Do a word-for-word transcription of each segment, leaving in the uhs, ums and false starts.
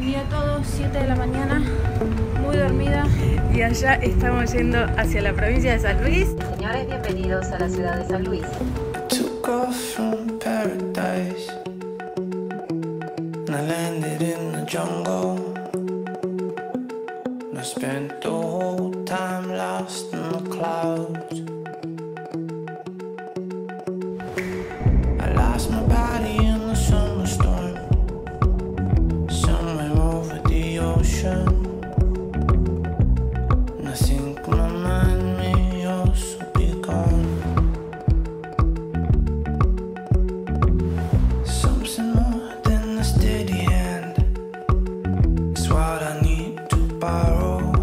día a todos, siete de la mañana, muy dormida. Y allá estamos yendo hacia la provincia de San Luis. Señores, bienvenidos a la ciudad de San Luis. Took off from paradise and I landed in the jungle. And I spent the whole time lost in the clouds. I lost my body in the summer storm, somewhere over the ocean. And I think my mind may also be gone. Something more than a steady hand is what I need to borrow,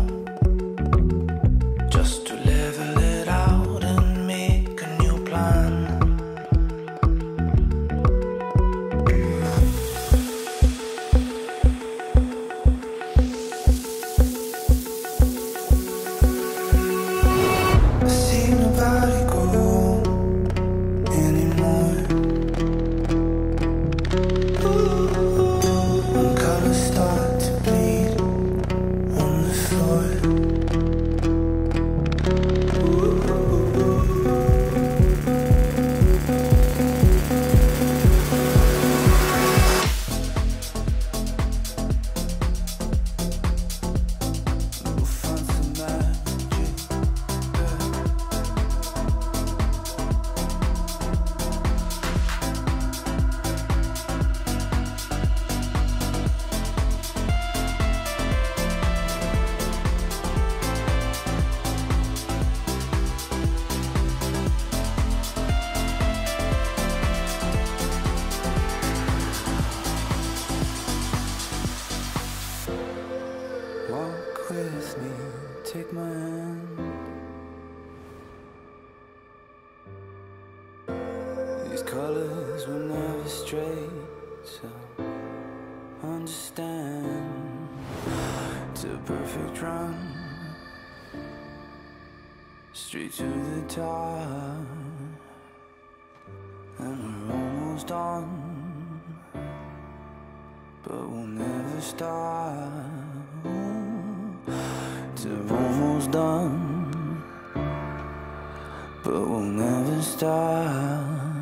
just to level it out and make a new plan. I see nobody go anymore. When colors start to bleed on the floor. We'll find some magic. Walk with me, take my hand. These colors were never straight, so understand. It's a perfect run, straight to the top. And we're almost done, but we'll never stop. We're almost done, but we'll never stop.